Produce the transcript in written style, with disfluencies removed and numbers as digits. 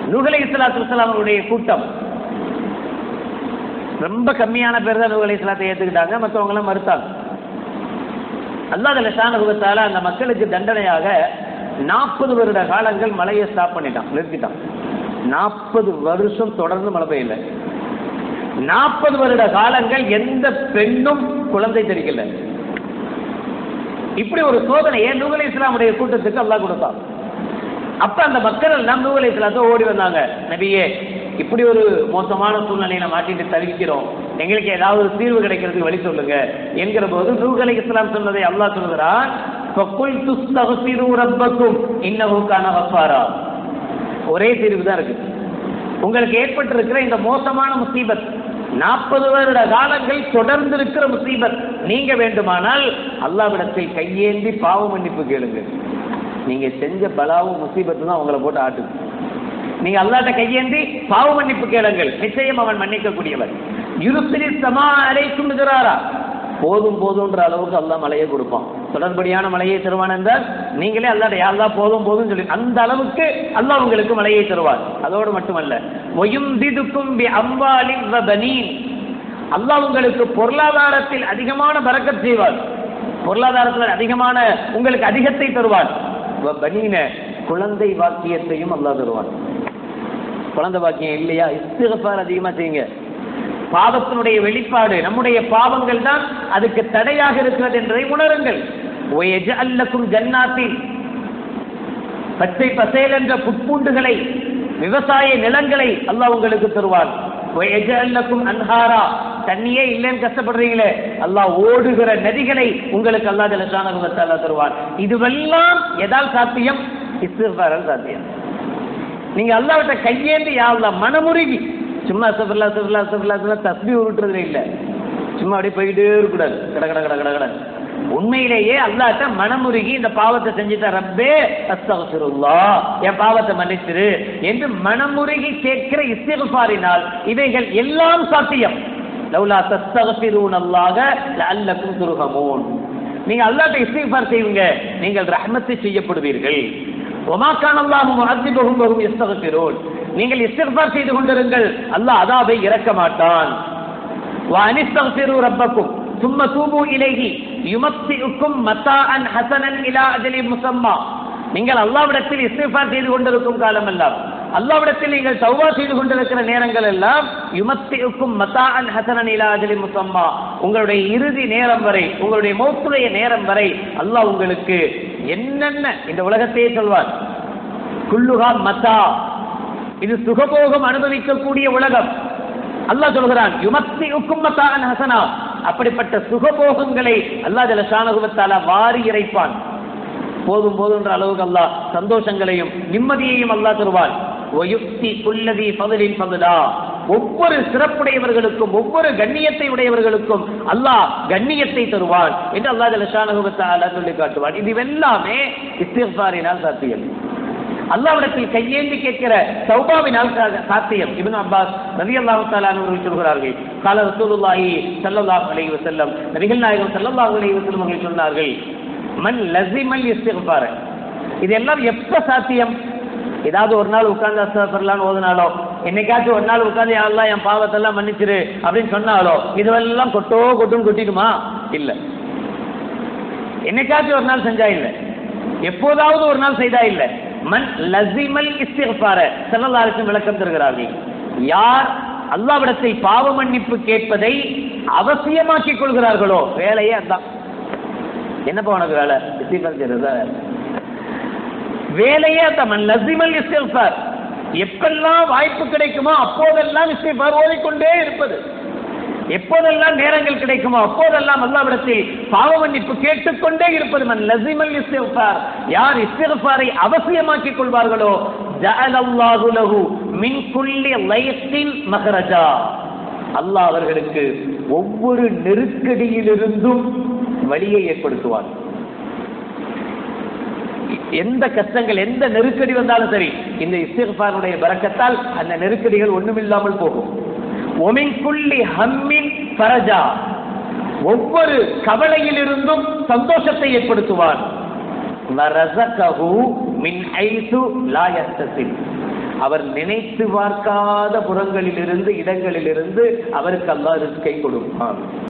நூஹ் அலைஹிஸ்ஸலாத்து வஸ்ஸலாம் அவருடைய கூட்டம் ரொம்ப கம்மியான பேர் தான் நூஹ் அலைஹிஸ்ஸலாத்தை ஏற்றுக்கிட்டாங்க, மற்றவங்க எல்லாம் மறுத்தாங்க. அல்லாஹ் ஜல்ல ஷானஹு வ தஆலா அந்த மக்களுக்கு தண்டனையாக 40 வருட காலங்கள் மழையை ஸ்டாப் பண்ணிட்டான், நிறுத்திட்டான். 40 வருஷம் தொடர்ந்து மழை பெய்யல. 40 வருட காலங்கள் எந்த பெண்ணும் குழந்தை தெரிக்கல. இப்படி ஒரு சோதனையை நூஹ் அலைஹிஸ்ஸலாமுடைய கூட்டத்துக்கு அல்லாஹ் கொடுத்தான். அப்ப அந்த மக்கள் எல்லாம் நூஹ் அலைஹிஸ்ஸலாத்தை ஓடி வந்தாங்க, நபியே இப்படி ஒரு மோசமான சூழ்நிலையை மாட்டிட்டு தவிக்கிறோம், எங்களுக்கு ஏதாவது தீர்வு கிடைக்கிறதுக்கு வழி சொல்லுங்க என்கிற போது நூஹ் அலைஹிஸ்ஸலாம் சொன்னதை அல்லாஹ் சொல்கிறான், ஃபகுல்து ஸ்தக்ஃபிரு ரப்பக்கும் இன்னஹு கான கஃபாரா. ஒரே தீர்வு தான் இருக்கு. உங்களுக்கு ஏற்பட்டிருக்கிற இந்த மோசமான முசீபத், 40 வருட காலங்கள் தொடர்ந்து இருக்கிற முசீபத் நீங்க வேண்டுமானால் அல்லாஹ்விடத்தில் கையேந்தி பாவ மன்னிப்பு கேளுங்க. நீங்க செஞ்ச பலாவும் முசீபத்து தான் உங்களை போட்டு ஆட்டுது. நீங்க அல்லாஹ்ட்ட கையேந்தி பாவ மன்னிப்பு கேளுங்கள், நிச்சயம் அவன் மன்னிக்க கூடியவர். யுர்சிலி ஸமா அலைக்கும் மித்ராரா, போதும் போதும்ன்ற அளவுக்கு அல்லாஹ் மழையை கொடுப்பான். தொடர்படியான மழையை தருவான் என்றால் நீங்களே அல்லாஹ் யா அல்லாஹ் போதும் போதும் சொல்லி அந்த அளவுக்கு அல்லாஹ் உங்களுக்கு மழையை தருவார். அதோடு மட்டுமல்ல, வயும்திதுக்கும் பி அம்வாலின் வ பனீன், அல்லாஹ் உங்களுக்கு பொருளாதாரத்தில் அதிகமான பரக்கத் செய்வார். பொருளாதாரத்தில் அதிகமான உங்களுக்கு அதிகத்தை தருவார். வ பனீன, குழந்தை வாக்கியத்தையும் அல்லாஹ் தருவான். குழந்தை வாக்கியம் இல்லையா, இஸ்திக்ஃபார் அதிகமா செய்யுங்க. பாவத்தினுடைய வெளிப்பாடு நம்முடைய பாவங்கள் தான் அதுக்கு தடையாக இருக்கிறது என்பதை உணருங்கள். வயஜஅல் லக்கும் ஜன்னாத்தின், பச்சை பசேல் என்ற புட்பூண்டுகளை, விவசாய நிலங்களை அல்லாஹ் உங்களுக்கு தருவான். வயஜஅல் லக்கும் அன்ஹாரா, தண்ணியே இல்லைன்னு கஷ்டப்படுறீங்களே, அல்லாஹ் ஓடுகிற நதிகளை உங்களுக்கு அல்லாஹ் ஜல்ல ஷானஹு வ தஆலா தருவான். இதுவெல்லாம் எதால் சாத்தியம்? இஸ்திக்ஃபாரால் சாத்தியம். நீங்க அல்லாஹ்விட்ட கையேந்தி யா அல்லாஹ் மனமுருகி, சும்மா அஸ்தக்ஃபிருல்லாஹ் அஸ்தக்ஃபிருல்லாஹ் அஸ்தக்ஃபிருல்லாஹ் தஸ்பீஹ் உருட்டுறதுல இல்ல, சும்மா அப்படியே போயிட்டே இருக்கக்கூடாது கட கட கட கட கட. உண்மையிலேயே அல்லாஹ்ட்ட மனமுருகி இந்த பாவத்தை செஞ்சுட்ட ரப்பே அஸ்தக்ஃபிருல்லாஹ், என் பாவத்தை மன்னிச்சிரு என்று மனமுருகி கேட்கிற இஸ்திக்ஃபாரினால் இவைகள் எல்லாம் சாத்தியம். லவ்லா தஸ்தக்ஃபிரூனல்லாஹ லஅல்லக்கும் துர்ஹமூன். நீங்க அல்லாஹ்ட்ட இஸ்திக்ஃபார் செய்வீங்க, நீங்கள் ரஹ்மத்தை செய்யப்படுவீர்கள். வமா கான அல்லாஹு முஅத்திபஹும் வஹும் யஸ்தக்ஃபிரூன், நீங்கள் இஸ்திக்ஃபார் செய்து கொண்டிருங்கள், அல்லாஹ் அதாபை இறக்க மாட்டான். வ அனிஸ்தக்ஃபிரு ரப்பக்கும் சும்ம தூபு இலைஹி யுமத்திஉக்கும் மத்தாஅன் ஹஸனன் இலா அஜலின் முஸம்மா. நீங்கள் அல்லாஹ்விடத்தில் இஸ்திக்ஃபார் செய்து கொண்டிருக்கும் காலமெல்லாம், அல்லாஹ்விடத்தில் நீங்கள் தௌபா செய்து கொண்டிருக்கிற நேரங்கள் எல்லாம் யுமத்திஉக்கும் மத்தாஅன் ஹஸனன் இலா அஜலின் முஸம்மா, உங்களுடைய இறுதி நேரம் வரை, உங்களுடைய மௌத்துடைய நேரம் வரை அல்லாஹ் உங்களுக்கு என்னென்ன இந்த உலகத்தையே சொல்வார். குல்லுஹா மத்தா, இது சுகபோகம் அனுபவிக்கக்கூடிய உலகம். அல்லாஹ் சொல்கிறான் யுமத்திஉக்கும் மத்தாஅன் ஹஸனா, அப்படிப்பட்ட சுகபோகங்களை அல்லாஹ் ஜல்ல ஷானஹு வ தஆலா வாரி இறைப்பான். போதும் போதுன்ற அளவுக்கு அல்லாஹ் சந்தோஷங்களையும் நிம்மதியையும் அல்லாஹ் தருவான். வயுக்தி குல்லதி ஃபضலின் ஃபضலா, ஒவ்வொரு சிறப்புடையவர்களுக்கும் ஒவ்வொரு கண்ணியத்தை உடையவர்களுக்கும் அல்லாஹ் கண்ணியத்தை தருவான் என்று அல்லாஹ் ஜல்ல ஷானஹு வ தஆலா சொல்லி காட்டுவான். இது எல்லாமே இஸ்திக்ஃபாரினால் சாத்தியம். அல்லாஹ்விடத்தில் கையேந்தி கேட்கிற தௌபாவினால் சாத்தியம். இப்னு அப்பாஸ் ரலியல்லாஹு தஆலா அவர்கள் சொல்கிறார்கள், கால ரசூலுல்லாஹி ஸல்லல்லாஹு அலைஹி வஸல்லம், நபிகள் நாயகம் ஸல்லல்லாஹு அலைஹி வஸல்லம் அவர்கள் சொன்னார்கள், மன் லஸிமல் இஸ்திக்ஃபார். இதெல்லாம் எப்ப சாத்தியம்? ஏதாவது ஒரு நாள் உட்கார்ந்து அஸ்தக்ஃபிருல்லாஹ் ஓதுனாலோ, என்னைக்காச்சும் ஒரு நாள் உட்கார்ந்து யா அல்லாஹ் என் பாவத்தெல்லாம் மன்னிச்சிரு அப்படின்னு சொன்னாலோ இதுவெல்லாம் கொட்டுன்னு கொட்டிடுமா? இல்ல. என்னைக்காச்சும் ஒரு நாள் செஞ்சா இல்ல, எப்போதாவது ஒரு நாள் செய்தா இல்ல. மன் லஸிமல் இஸ்திக்ஃபார ஸல்லல்லாஹு அலைஹி வஸல்லம் விளக்கம் தருகிறார்கள். யார் அல்லாஹ்விடத்தில் பாவ மன்னிப்பு கேட்பதை அவசியமாக்கிக் கொள்கிறார்களோ, வேலையே அதான். என்னப்பா உனக்கு வேலை? இஸ்திக்ஃபார் செய்யறதா வேலையே அதான். மன் லஸிமல் இஸ்திக்ஃபார், எப்பெல்லாம் வாய்ப்பு கிடைக்குமோ அப்போதெல்லாம் இஸ்திக்ஃபார் ஓதிக்கொண்டே இருப்பது. எப்போதெல்லாம் நேரங்கள் கிடைக்குமோ அப்போதெல்லாம் அல்லாஹ்விடத்தில் பாவ மன்னிப்பு கேட்டுக்கொண்டே இருப்பது. மன் லஸிமல் இஸ்திக்ஃபார், யார் இஸ்திக்ஃபாரை அவசியமாக்கிக் கொள்வார்களோ, ஜஅலல்லாஹு லஹு மின் குல்லி லைஸின் மஹ்ரஜா, அல்லாஹ் அவர்களுக்கு ஒவ்வொரு நெருக்கடியிலிருந்தும் வழியை ஏற்படுத்துவார். எந்த கஷ்டங்கள் எந்த நெருக்கடி வந்தாலும் சரி, இந்த இஸ்திக்ஃபாருடைய பரக்கத்தால் அந்த நெருக்கடிகள் ஒண்ணுமில்லாமல் போகும். ஒமின் குல்லி ஹம்மின் ஃபரஜா, ஒவ்வொரு கவலையிலிருந்தும் சந்தோஷத்தை ஏற்படுத்துவார். வரஸகஹு மின் ஹைஸு லா யஹ்தசிப், அவர் நினைத்து பார்க்காத புறங்களிலிருந்து இடங்களிலிருந்து அவருக்கு அல்லாஹ் ரிஸ்கை கொடுப்பான்.